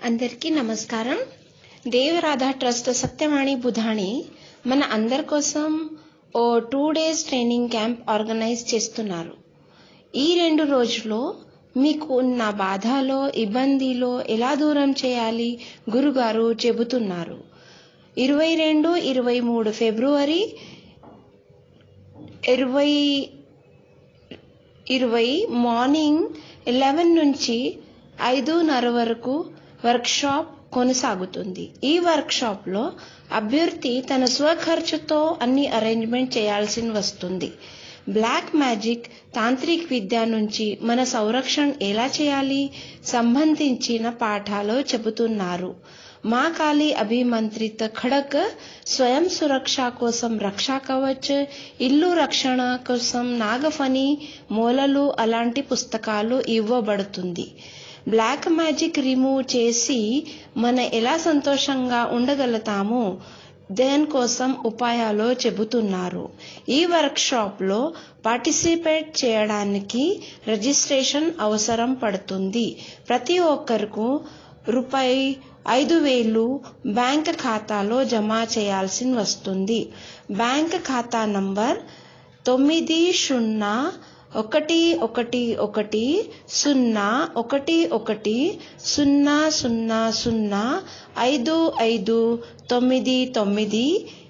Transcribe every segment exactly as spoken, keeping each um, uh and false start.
అందరికీ నమస్కారం. దేవరాధ ట్రస్ట్ సత్యవాణి బుధాని మన అందరి కోసం ఓ two days training camp organise చేస్తున్నారు. ఈ రెండు రోజుల్లో మీకు ఉన్న బాధలో ఇబ్బందిలో ఎలా దూరం చేయాలి గురుగారు చెబుతున్నారు. ఇరవై రెండు ఇరవై మూడు ఫిబ్రవరి ఇరవై ఇరవై మార్నింగ్ ఎలెవెన్ నుంచి ఐదున్నర వరకు వర్క్షాప్ కొనసాగుతుంది. ఈ వర్క్షాప్ లో అభ్యర్థి తన స్వఖర్చుతో అన్ని అరేంజ్మెంట్ చేయాల్సి వస్తుంది. బ్లాక్ మ్యాజిక్ తాంత్రిక విద్య నుంచి మన సంరక్షణ ఎలా చేయాలి సంబంధించిన పాఠాలు చెబుతున్నారు. మా కాళీ అభిమంత్రిత ఖడక్ స్వయం సురక్ష కోసం రక్షా కవచ్, ఇల్లు రక్షణ కోసం నాగఫణి మూలలు అలాంటి పుస్తకాలు ఇవ్వబడుతుంది. బ్లాక్ మ్యాజిక్ రిమూవ్ చేసి మన ఎలా సంతోషంగా ఉండగలుగుతాము దేనికోసం ఉపాయాలు చెబుతున్నారు. ఈ వర్క్ షాప్ లో పార్టిసిపేట్ చేయడానికి రిజిస్ట్రేషన్ అవసరం పడుతుంది. ప్రతి ఒక్కరికి రూపాయి ఐదు వేలు బ్యాంక్ ఖాతాలో జమ చేయాల్సి వస్తుంది. బ్యాంక్ ఖాతా నంబర్ తొమ్మిది సున్నా ఒకటి ఒకటి ఒకటి సున్నా ఒకటి ఒకటి సున్నా సున్నా సున్నా ఐదు ఐదు తొమ్మిది తొమ్మిది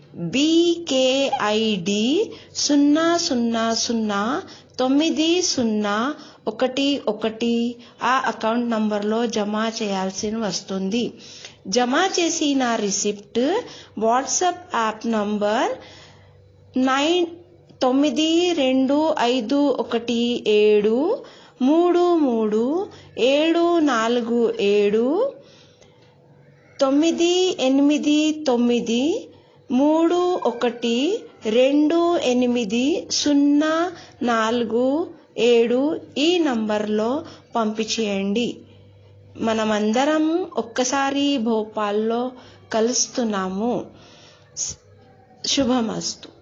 బీకేఐడి సున్నా సున్నా సున్నా తొమ్మిది సున్నా ఒకటి ఒకటి ఆ అకౌంట్ నంబర్లో జమ చేయాల్సి వస్తుంది. జమ చేసిన receipt WhatsApp app number nine తొమ్మిది రెండు ఐదు ఒకటి ఏడు మూడు మూడు ఏడు నాలుగు ఏడు తొమ్మిది ఎనిమిది తొమ్మిది మూడు ఒకటి రెండు ఎనిమిది సున్నా నాలుగు ఏడు ఈ నంబర్లో పంపించేయండి. మనమందరం ఒక్కసారి భోపాల్లో కలుస్తున్నాము. శుభమస్తు.